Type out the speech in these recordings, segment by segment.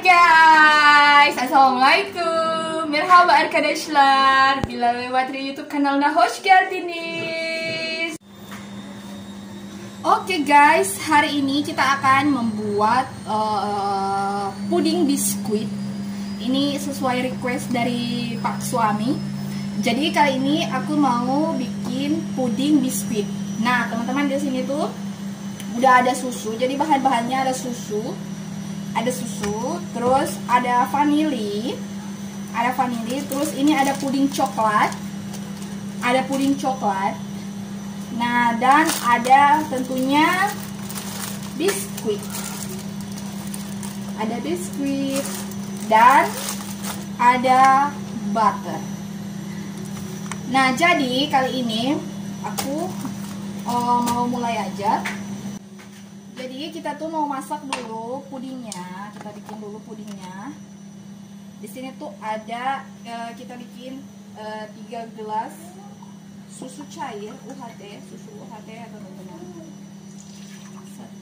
guys, assalamualaikum, merhaba arkadaşlar. Bila lewat di YouTube kanalına hoş geldiniz. Oke guys, hari ini kita akan membuat puding biskuit. Ini sesuai request dari Pak Suami. Jadi kali ini aku mau bikin puding biskuit. Nah, teman-teman di sini tuh udah ada susu. Jadi bahan-bahannya ada susu, terus ada vanili, terus ini ada puding coklat, nah dan ada tentunya biskuit, dan ada butter. Nah, jadi kali ini aku mau mulai aja. Jadi kita tuh mau masak dulu pudingnya, kita bikin dulu pudingnya. Di sini tuh ada kita bikin 3 gelas susu cair UHT, ya teman-teman. 1,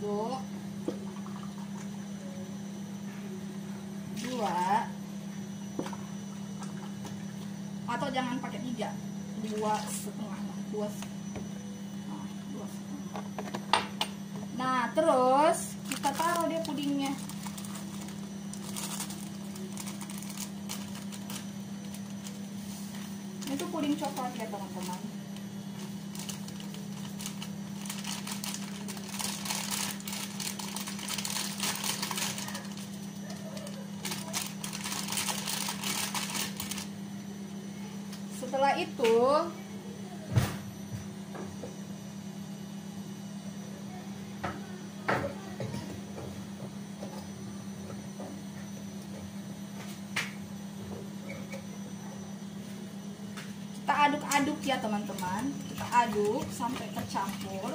2, atau jangan pakai 3, 2,5. Nah, terus kita taruh deh pudingnya. Itu puding coklat ya teman-teman. Setelah itu kita aduk-aduk ya teman-teman, kita aduk sampai tercampur.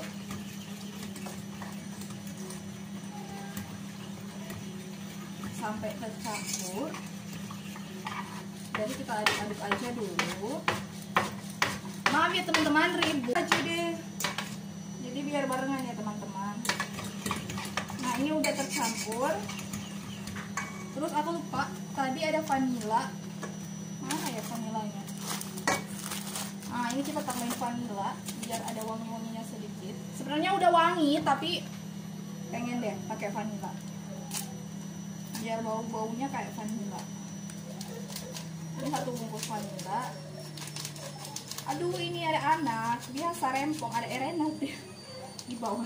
Jadi kita aduk-aduk aja dulu. Maaf ya teman-teman, ribut aja deh. Jadi biar barengan ya teman-teman. Nah, ini udah tercampur. Terus aku lupa, tadi ada vanila. Mana ya vanilanya? Nah, ini kita tambahin vanila biar ada wangi-wanginya sedikit. Sebenarnya udah wangi, tapi pengen deh pakai vanila. Biar bau-baunya kayak vanila. Ini 1 bungkus vanila. Aduh, ini ada anak. Biasa rempong, ada erenat di bawah.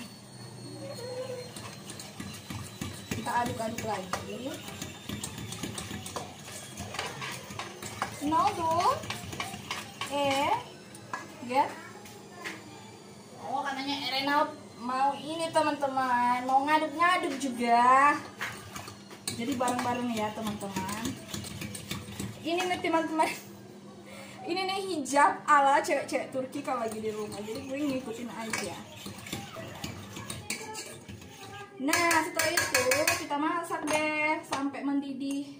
Kita aduk-aduk lagi. Noldo. Get. Oh, katanya Erena mau ini teman-teman, mau ngaduk-ngaduk juga. Jadi bareng-bareng ya teman-teman. Ini nih teman-teman, ini nih hijab ala cewek-cewek Turki kalau lagi di rumah. Jadi gue ngikutin aja. Nah, setelah itu kita masak deh sampai mendidih.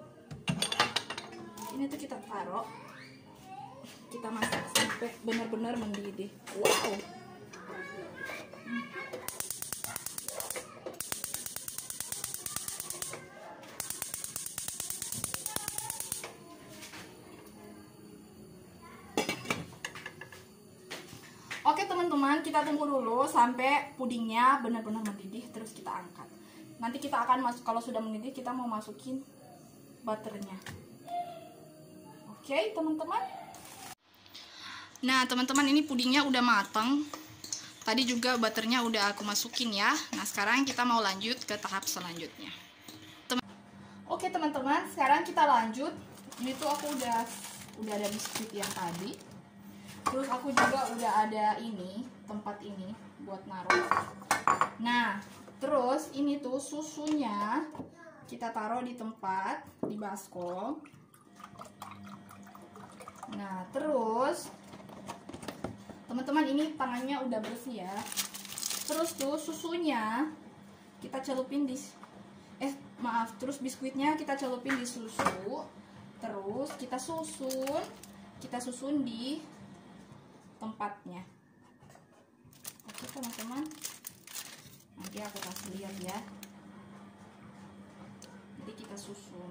Ini tuh kita taruh. Kita masak sampai benar-benar mendidih. Wow. Oke teman-teman, kita tunggu dulu sampai pudingnya benar-benar mendidih, terus kita angkat. Nanti kita akan kalau sudah mendidih kita mau masukin butternya. Oke teman-teman. Nah teman-teman, ini pudingnya udah mateng. Tadi juga butternya udah aku masukin ya. Nah sekarang kita mau lanjut ke tahap selanjutnya. Oke teman-teman, sekarang kita lanjut. Ini tuh aku udah ada biskuit yang tadi. Terus aku juga udah ada tempat ini buat naruh. Nah terus ini tuh susunya kita taruh di tempat di baskom. Nah terus teman-teman, ini tangannya udah bersih ya. Terus tuh susunya kita celupin terus biskuitnya kita celupin di susu. Terus kita susun di tempatnya. Oke teman-teman, nanti aku kasih lihat ya. Jadi kita kita susun.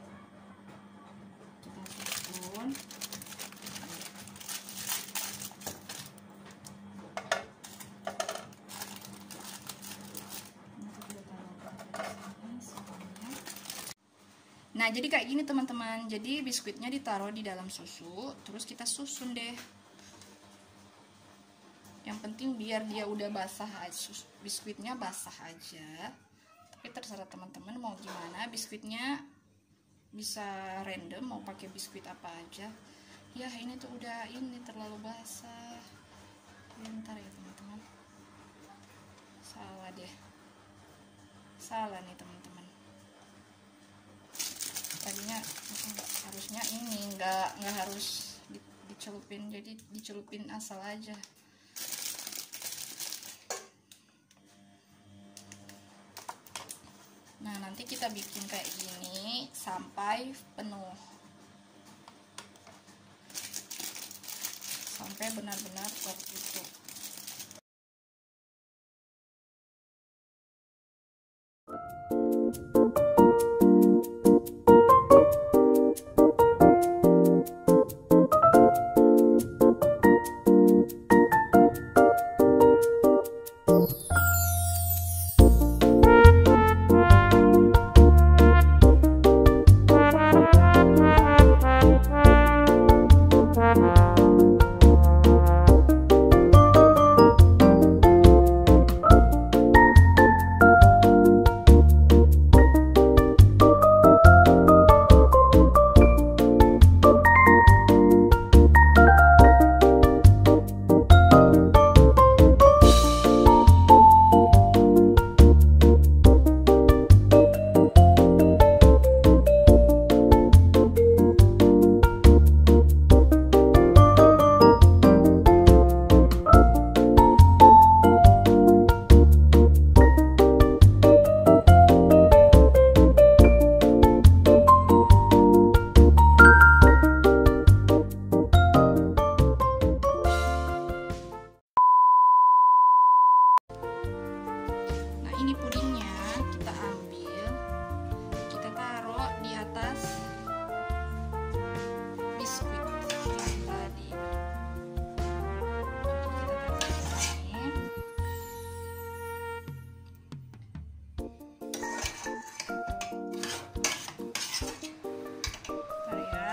Nah, jadi kayak gini teman-teman. Jadi biskuitnya ditaruh di dalam susu, terus kita susun deh. Yang penting biar dia udah basah aja, biskuitnya basah aja. Tapi terserah teman-teman mau gimana. Biskuitnya bisa random, mau pakai biskuit apa aja. Ya, ini tuh udah terlalu basah. Bentar ya teman-teman. Salah deh. Salah nih teman-teman. Tadinya harusnya ini nggak harus dicelupin, jadi dicelupin asal aja. Nah, nanti kita bikin kayak gini sampai penuh, sampai benar-benar tertutup. Ini pudingnya kita ambil, kita taruh di atas biskuit yang tadi. Kita taruh di sini. Bentar ya.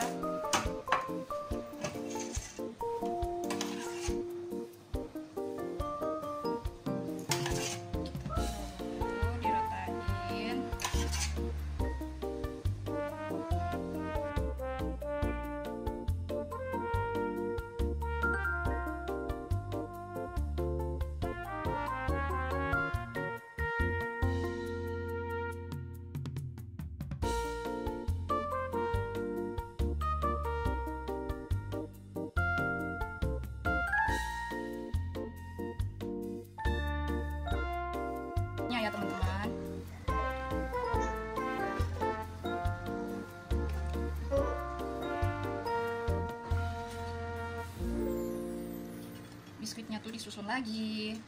Ya teman-teman, biskuitnya tuh disusun lagi.